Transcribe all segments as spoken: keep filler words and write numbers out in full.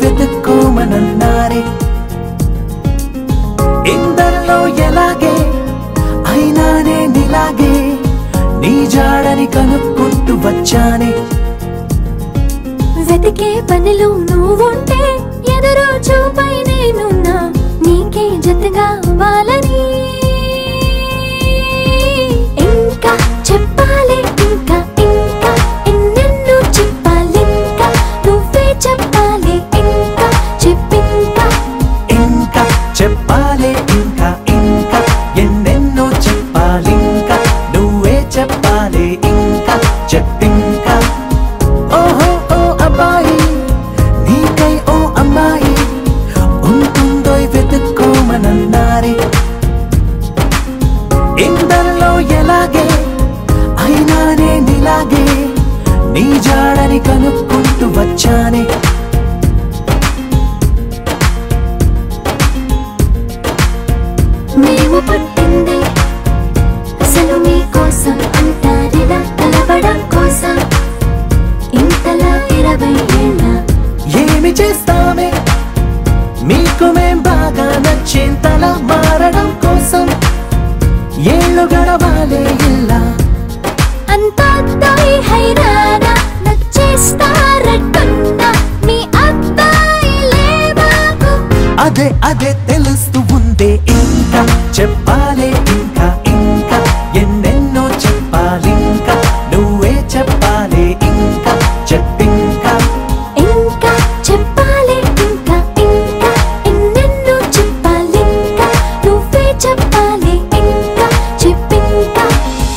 వెతుక్కోమనన్నారే. ఇందరిలో ఎలాగే అయినానే నీలాగే నీ జాడని కనుక్కుంటూ వచ్చానే. వెతికే పనిలో నువ్వుంటే ఎదురు చూపై నేనున్నా నీకే జతగా అవ్వాలని. ఇంకా చెప్పాలి ఇంకా ఇంకా ఎన్నెన్నో చెప్పాలి ఇంకా నువ్వే చెప్పాలి ఇంకా చెప్పింకా. ఇంకా చెప్పాలి ఇంకా ఇంకా ఎన్నెన్నో చెప్పాలి ఇంకా నువ్వే చెప్పాలి ఇంకా చెప్పింకా. ఓహో ఓ అబ్బాయి నీకై ఓ అమ్మాయి ఉంటుందో వెతుక్కోమనన్నారే. ఇందరిలో ఎలాగే అయినానే నీలాగే నీ జాడని కనుక్కుంటూ వచ్చానే. మేము పుట్టింది అసలు మీకోసం అంటారిలా కలవడం కోసం ఇంతలా ఇరవై ఏళ్ళ. ఏమి చేస్తామే మీకు మేం బాగా నచ్చేంతలా మారడం కోసం ఏళ్ళు గడవాలే ఇలా. అంతా అబ్బాయి హైరానా నచ్చేస్తారట్టున్నా మీ అబ్బాయిలే మాకు. అదే అదే తెలుస్తూ ఉందే. ఇంకా చెప్పాలి ఇంకా ఇంకా ఎన్నెన్నో చెప్పాలి ఇంకా నువ్వే చెప్పాలి ఇంకా చెప్పింకా. ఇంకా చెప్పాలి ఇంకా ఇంకా ఎన్నెన్నో చెప్పాలి ఇంకా నువ్వే చెప్పాలి ఇంకా చెప్పింకా.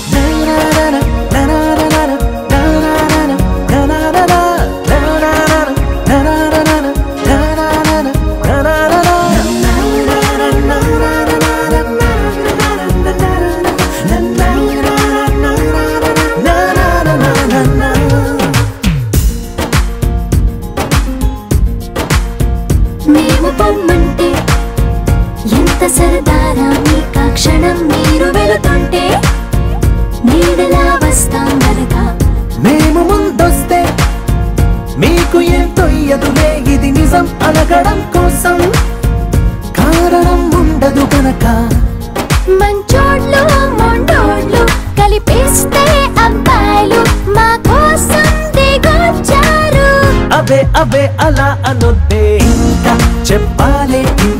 మేము పొమ్మంటే ఎంత సరదారా మీకా క్షణం మీరు వెళుతుంటే నీడలా వస్తాం గనక. మేము ముందొస్తే మీకు ఏం తొయ్యదులే ఇది నిజం అలగడం కోసం కారణం ఉండదు గనక. మంచోడ్లు మొండోడ్లు కలిపిస్తే అబ్బాయిలు మా కోసం దిగొచ్చారు. అబే అబే అలా అనొద్దే. ఇంకా చెప్పాలి